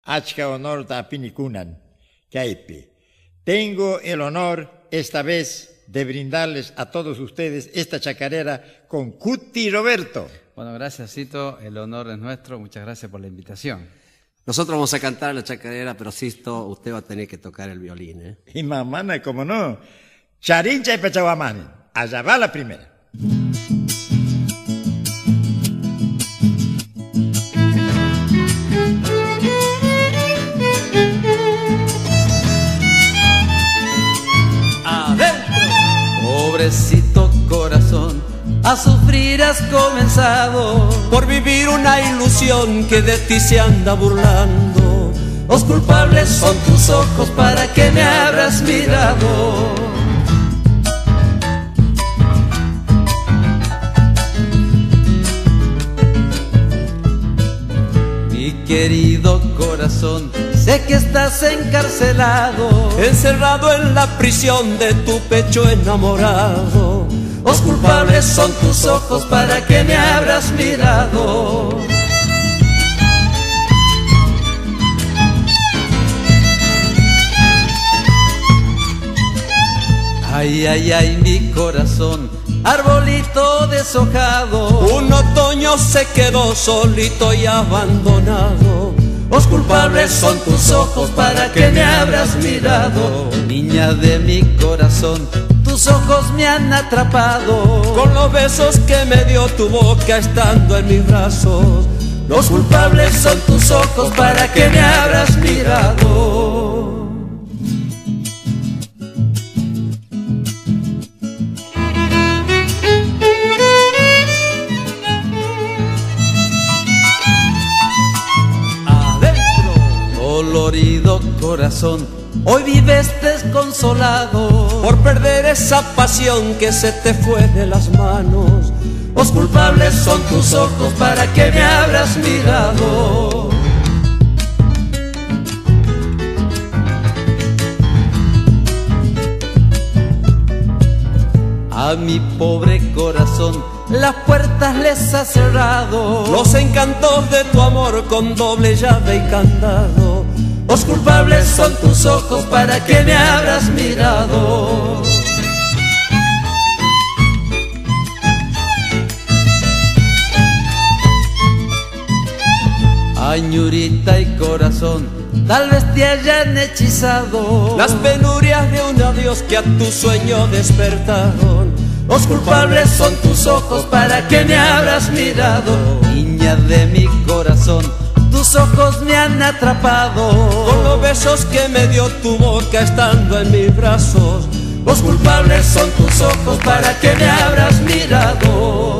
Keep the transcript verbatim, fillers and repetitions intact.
Achka honor ta pinikunan, Kaipi. Tengo el honor esta vez de brindarles a todos ustedes esta chacarera con Cuti Roberto. Bueno, gracias, Cito. El honor es nuestro. Muchas gracias por la invitación. Nosotros vamos a cantar la chacarera, pero Sisto, usted va a tener que tocar el violín, ¿eh? Y mamana, como no. Charincha y Pachaguamani. Allá va la primera. Pobrecito corazón, a sufrir has comenzado por vivir una ilusión que de ti se anda burlando. Los culpables son tus ojos para que me habrás mirado. Mi querido corazón, sé que estás encarcelado, encerrado en la prisión de tu pecho enamorado. Los culpables son tus ojos para que me habrás mirado. Ay, ay, ay, mi corazón, arbolito deshojado, un otoño se quedó solito y abandonado. Los culpables son tus ojos para que me habrás mirado. Niña de mi corazón, tus ojos me han atrapado con los besos que me dio tu boca estando en mis brazos. Los culpables son tus ojos para que me habrás mirado. Dolorido corazón, hoy vives desconsolado por perder esa pasión que se te fue de las manos. Los culpables son tus ojos para que me habrás mirado. A mi pobre corazón las puertas les has cerrado, los encantos de tu amor con doble llave y candado. Los culpables son tus ojos para que me habrás mirado. Ay, ñurita y corazón, tal vez te hayan hechizado las penurias de un adiós que a tu sueño despertaron. Los culpables son tus ojos para que me habrás mirado. Niña de mi corazón, tus ojos me han atrapado con los besos que me dio tu boca estando en mis brazos. Los culpables son tus ojos para que me habrás mirado.